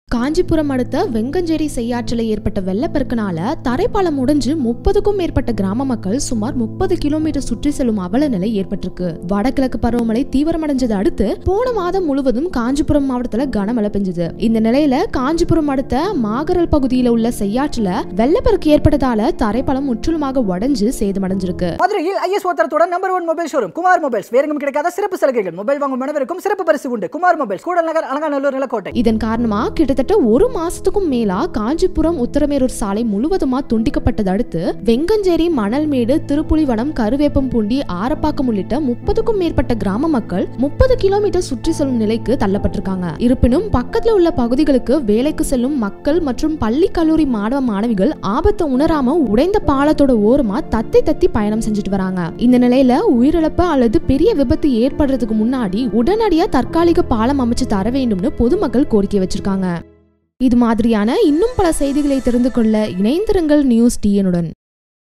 காஞ்சிபுரம் அடுத்த வெங்கஞ்சேரி செய்யாற்றில் ஏற்பட்ட வெள்ளப்பெருக்கினால தரைப்பாலம் உடைஞ்சு 30க்கும் மேற்பட்ட கிராம மக்கள் சுமார் 30 கிலோமீட்டர் சுற்றி செல்லும் அவல நிலை ஏற்பட்டிருக்கு. வடகிழக்கு பருவமழை தீவிரமடைஞ்சதை அடுத்து போன மாதம் முழுவதும் காஞ்சிபுரம் மாவட்டத்துல கனமழை பெஞ்சது. இந்த நிலையில காஞ்சிபுரம் அடுத்த மாகரல் பகுதியில உள்ள செய்யாற்றில் வெள்ளப்பெருக்கு ஏற்பட்டதால தரைப்பாலம் முற்றிலுமாக உடைஞ்சு சேதமடைஞ்சிருக்கு. மதுரையில் ஐஎஸ் ஓத்தரத்துடன் number 1 mobile showroom Kumar mobiles. வேறெங்கும் கிடைக்காத சிறப்பு சலுகைகள். மொபைல் வாங்கும் அனைவருக்கும் சிறப்பு பரிசு உண்டு. குமார் மொபைல்ஸ், கூடல் நகர், அலங்காநல்லூர், நிலக்கோட்டை. இதன் காரணமா கிட்டத்தட்ட ஒரு மாசத்துக்கும் மேலா காஞ்சிபுரம் உத்தரமேரூர் சாலை முழுவதுமா துண்டிக்கப்பட்டதை அடுத்து வெங்கஞ்சேரி, மணல்மேடு, திருப்புலிவனம், கருவேப்பம்பூண்டி, ஆரப்பாக்கம் உள்ளிட்ட 30க்கும் மேற்பட்ட கிராம மக்கள் 30 கிலோமீட்டர் சுற்றி செல்லும் நிலைக்கு தள்ளப்பட்டிருக்காங்க. இருப்பினும் பக்கத்துல உள்ள பகுதிகளுக்கு வேலைக்கு செல்லும் மக்கள் மற்றும் பள்ளி கல்லூரி மாணவ மாணவிகள் ஆபத்தை உணராம உடைந்த பாலத்தோட ஓரமா தத்தி பயணம் செஞ்சுட்டு வராங்க. இந்த நிலையில உயிரிழப்பு அல்லது பெரிய விபத்து ஏற்படுறதுக்கு முன்னாடி உடனடியா தற்காலிக பாலம் அமைச்சு தர வேண்டும்னு பொதுமக்கள் கோரிக்கை வச்சிருக்காங்க. இது மாதிரியான இன்னும் பல செய்திகளை தெரிந்து கொள்ள இணைந்திருங்கள் NewsTN உடன்.